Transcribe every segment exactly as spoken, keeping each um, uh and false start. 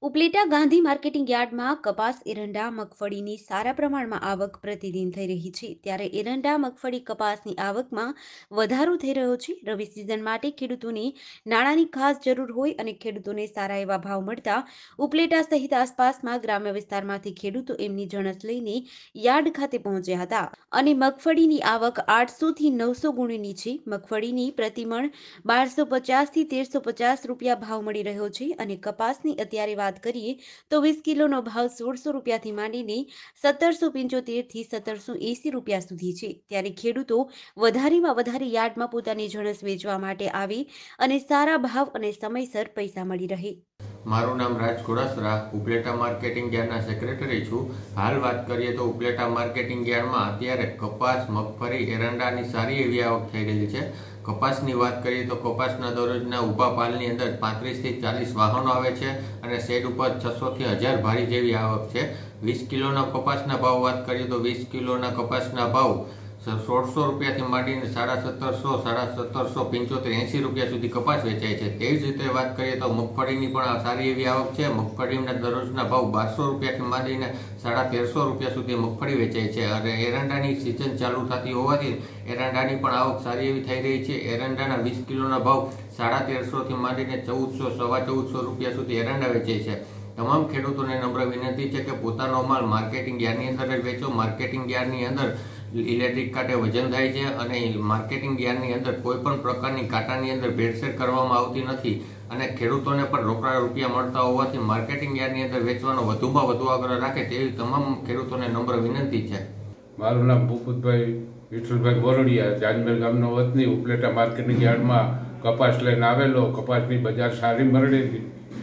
Upleta Gandhi marketing યાર્ડમાં કપાસ એરંડા મગફળીની સારા પ્રમાણમાં આવક પ્રતિદિન થઈ રહી છે। ત્યારે એરંડા મગફળી કપાસની આવકમાં વધારો થઈ રહ્યો છે। રવિ સિઝન માટે ખેડૂતોને નાણાંની ખાસ જરૂર હોય અને ખેડૂતોને સારા એવા ભાવ મળતા ઉપલેટા સહિત આસપાસમાં ગ્રામ્ય વિસ્તારમાંથી ખેડૂતો એમની જણસ લઈને યાર્ડ ખાતે પહોંચ્યા હતા અને મગફળીની આવક આઠસો થી નવસો ગુણીની છે। મગફળીની પ્રતિમણ બારસો પચાસ થી તેરસો પચાસ રૂપિયા ભાવ મળી રહ્યો છે અને કપાસની અત્યારે વાત કરીએ તો વીસ કિલોનો ભાવ સોળસો રૂપિયાથી માંડીને સત્તરસો પંચોતેર થી સત્તરસો એસી રૂપિયા સુધી છે। ત્યારે ખેડૂતો વધારેમાં વધારે યાર્ડમાં પોતાની જણસ વેચવા માટે આવે અને સારા ભાવ અને સમયસર પૈસા મળી રહે। મારું નામ રાજ ઘોડાસરા, ઉપલેટા માર્કેટિંગ યાર્ડના સેક્રેટરી છું। હાલ વાત કરીએ તો ઉપલેટા માર્કેટિંગ યાર્ડમાં અત્યારે કપાસ, મગફળી, એરંડાની સારી એવી આવક થઈ રહી છે। કપાસની વાત કરીએ તો કપાસના દરરોજના ઊભા પાલની અંદર પાંત્રીસથી ચાલીસ વાહનો આવે છે અને શેડ ઉપર છસોથી હજાર ભારી જેવી આવક છે। વીસ કિલોના કપાસના ભાવ વાત કરીએ તો વીસ કિલોના કપાસના ભાવ સોળસો રૂપિયાથી માંડીને સાડા સત્તરસો સાડા સત્તરસો પંચોતેર એંસી રૂપિયા સુધી કપાસ વેચાય છે। તેવી જ રીતે વાત કરીએ તો મગફળીની પણ સારી એવી આવક છે। મગફળીના દરરોજના ભાવ બારસો રૂપિયાથી માંડીને સાડા તેરસો રૂપિયા સુધી મગફળી વેચાય છે અને એરંડાની સિઝન ચાલુ થતી હોવાથી એરંડાની પણ આવક સારી એવી થઈ રહી છે। એરંડાના વીસ કિલોના ભાવ સાડા તેરસોથી માંડીને ચૌદસો સવા ચૌદસો રૂપિયા સુધી એરંડા વેચાય છે। તમામ ખેડૂતોને નમ્ર વિનંતી છે કે પોતાનો માલ માર્કેટિંગ યાર્ડની અંદર જ વેચો। માર્કેટિંગ યાર્ડની અંદર ઇલેક્ટ્રિક કાંટે વજન થાય છે અને માર્કેટિંગ યાર્ડની અંદર કોઈ પણ પ્રકારની કાંટાની અંદર ભેળસેળ કરવામાં આવતી નથી અને ખેડૂતોને પણ રોકડા રૂપિયા મળતા હોવાથી માર્કેટિંગ યાર્ડની અંદર વેચવાનો વધુમાં વધુ આગ્રહ રાખે તેવી તમામ ખેડૂતોને નમ્ર વિનંતી છે। મારું નામ ભૂપતભાઈ વિઠ્ઠલભાઈ બોરડિયા, જાંજમેર ગામનો વતની, ઉપલેટા માર્કેટિંગ યાર્ડમાં કપાસ લઈને આવેલો। કપાસની બજાર સારી મળેલી।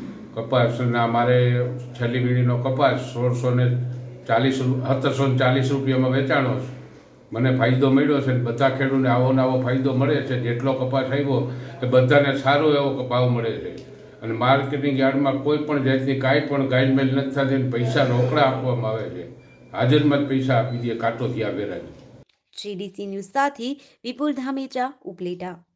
કપાસના મારે છેલ્લી વીણીનો કપાસ સોળસો ને ચાલીસ સત્તરસો ને ચાલીસ રૂપિયામાં વેચાણો છે। મને ફાયદો મળ્યો છે। બધા ખેડૂતને આવો ને આવો ફાયદો મળે છે। જેટલો કપાસ આવ્યો એ બધાને સારો એવો ભાવ મળે છે અને માર્કેટિંગ યાર્ડમાં કોઈ પણ જાતની કાંઈ પણ ગાયમેલ નથી થતી। પૈસા રોકડા આપવામાં આવે છે। હાજરમાં જ પૈસા આપી દે કાંટો ત્યાં વેરાય। જીડીસી ન્યૂઝ સાથે વિપુલ ધામેચા, ઉપલેટા।